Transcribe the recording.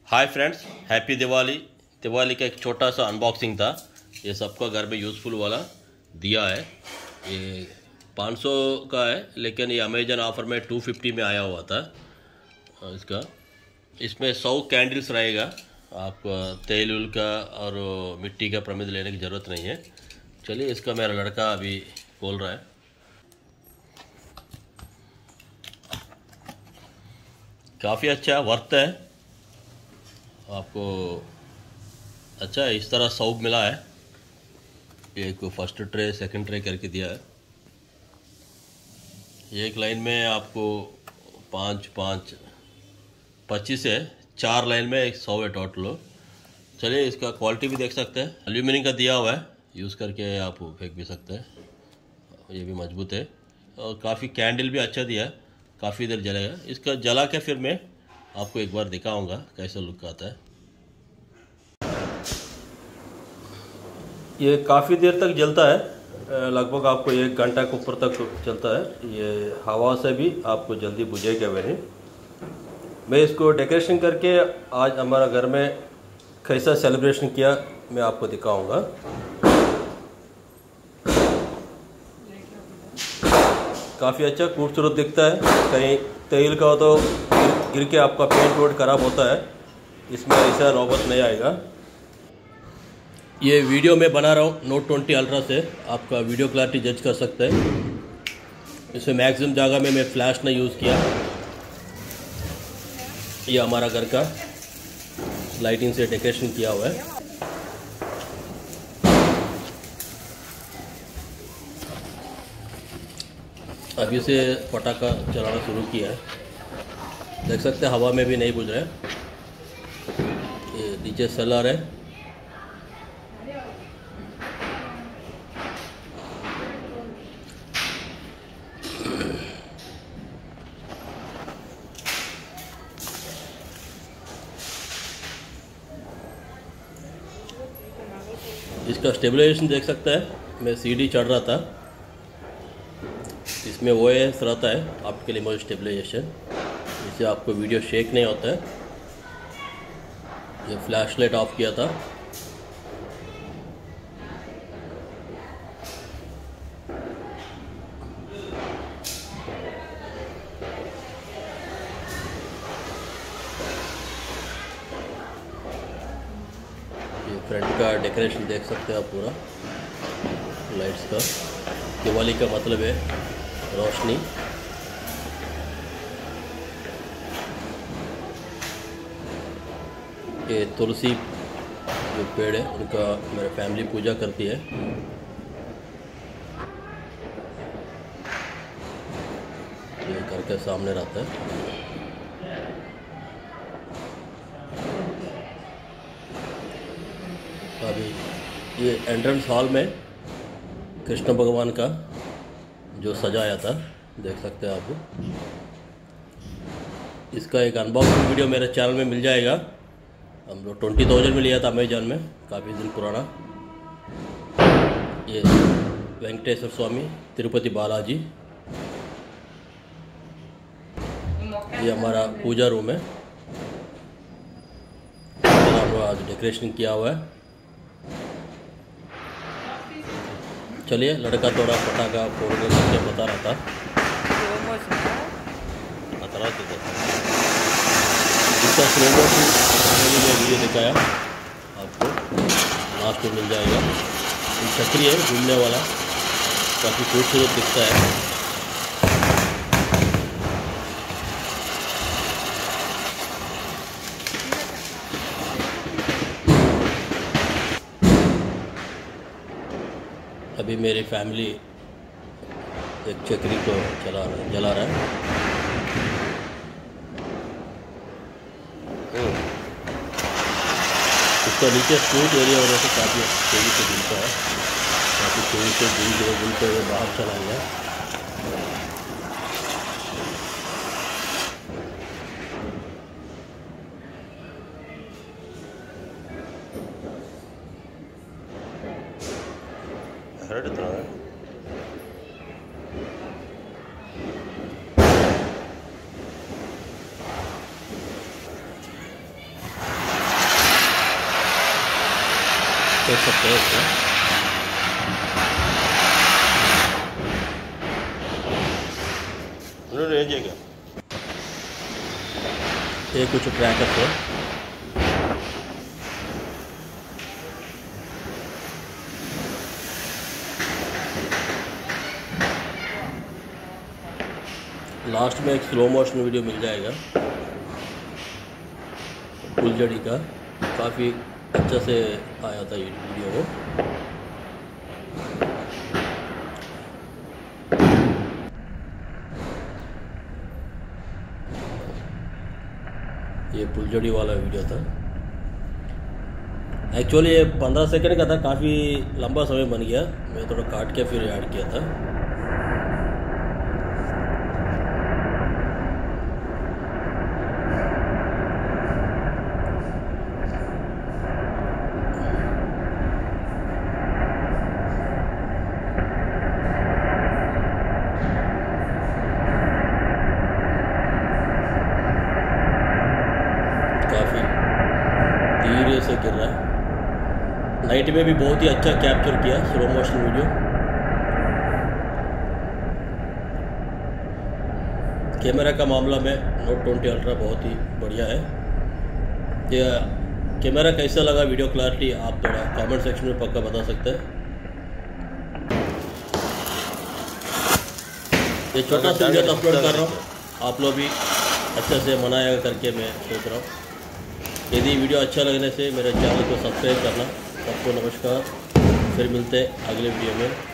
हाय friends, happy Diwali. Diwali का एक छोटा सा अनबॉक्सिंग था। ये सबका घर में यूज़फुल वाला दिया है। ये 500 का है, लेकिन ये अमेजन ऑफ़र में 250 में आया हुआ था। इसका इसमें 100 कैंडल्स रहेगा। आप तेल उल का और मिट्टी का प्रमिद लेने की ज़रूरत नहीं है। चलिए, इसका मेरा लड़का अभी खोल रहा है। काफ़ी अच्छा वर्थ है आपको। अच्छा है, इस तरह सौग मिला है। एक फर्स्ट ट्रे सेकंड ट्रे करके दिया है। एक लाइन में आपको 25 है, 4 लाइन में 100 है टोटल। चलिए, इसका क्वालिटी भी देख सकते हैं। एल्यूमिनियम का दिया हुआ है, यूज़ करके आप फेंक भी सकते हैं। ये भी मजबूत है और काफ़ी कैंडल भी अच्छा दिया है, काफ़ी देर जलेगा। इसका जला के फिर मैं आपको एक बार दिखाऊंगा कैसा लुक आता है। ये काफ़ी देर तक जलता है, लगभग आपको 1 घंटा के ऊपर तक चलता है। ये हवा से भी आपको जल्दी बुझेगा नहीं। मैं इसको डेकोरेशन करके आज हमारा घर में कैसा सेलिब्रेशन किया मैं आपको दिखाऊंगा। काफ़ी अच्छा खूबसूरत दिखता है। कहीं तेल का हो तो गिर के आपका पेंट वोट ख़राब होता है, इसमें ऐसा नौबत नहीं आएगा। ये वीडियो मैं बना रहा हूँ Note 20 अल्ट्रा से, आपका वीडियो क्लैरिटी जज कर सकते हैं। इसमें मैक्सिमम जगह में मैं फ्लैश ने यूज़ किया। ये हमारा घर का लाइटिंग से डेकोरेशन किया हुआ है। अभी से पटाखा चलाना शुरू किया है, देख सकते हैं हवा में भी नहीं बुझ रहा है। ये नीचे सेलर है। इसका स्टेबलाइजेशन देख सकते हैं। मैं सीढ़ी चढ़ रहा था, इसमें OIS रहता है ऑप्टिकल इमेज स्टेबलाइजेशन, इससे आपको वीडियो शेक नहीं होता है। ये फ्लैश लाइट ऑफ किया था। ये फ्रंट का डेकोरेशन देख सकते हैं आप, पूरा लाइट्स का। दिवाली का मतलब है रोशनी। ये तुलसी जो पेड़ है उनका मेरी फैमिली पूजा करती है। ये घर के सामने रहता है। अभी ये एंट्रेंस हॉल में कृष्ण भगवान का जो सजाया था, देख सकते हैं आप। इसका एक अनबॉक्सिंग वीडियो मेरे चैनल में मिल जाएगा। हम लोग 20,000 में लिया था अमेजन में, काफ़ी दिन पुराना। ये वेंकटेश्वर स्वामी, तिरुपति बालाजी। ये हमारा पूजा रूम है, हम लोग आज डेकोरेशन किया हुआ है। चलिए, लड़का थोड़ा पटाखा फोड़ने करके बता रहा था। इसका स्लो मोशन में वीडियो दिखाया आपको, लास्ट में मिल जाएगा। चक्री है घूमने वाला, काफ़ी खूबसूरत दिखता है। अभी मेरी फैमिली एक चक्री को जला रहा है। इसका नीचे स्मूथ एरिया होने से काफ़ी तेज़ी से घूमता है, काफ़ी तेज़ी से घूमते हुए बाहर चला गया। देख सकते हैं इसका। रेंज है क्या? ये कुछ क्रैकर्स है। लास्ट में एक स्लो मोशन वीडियो मिल जाएगा फुलझड़ी का, काफ़ी अच्छा से आया था ये वीडियो को। ये फुलझड़ी वाला वीडियो था। एक्चुअली ये 15 सेकंड का था, काफ़ी लंबा समय बन गया। मैं थोड़ा काट के फिर ऐड किया था। काफ़ी धीरे से गिर रहा है। नाइट में भी बहुत ही अच्छा कैप्चर किया स्लो मोशन वीडियो। कैमरा का मामला में Note 20 अल्ट्रा बहुत ही बढ़िया है। ये कैमरा कैसा लगा, वीडियो क्लैरिटी, आप थोड़ा कमेंट सेक्शन में पक्का बता सकते हैं। ये छोटा सा वीडियो अपलोड कर रहा हूँ, आप लोग भी अच्छे से मनाएगा करके मैं सोच रहा हूँ। यदि वीडियो अच्छा लगने से मेरे चैनल को सब्सक्राइब करना। सबको नमस्कार, फिर मिलते हैं अगले वीडियो में।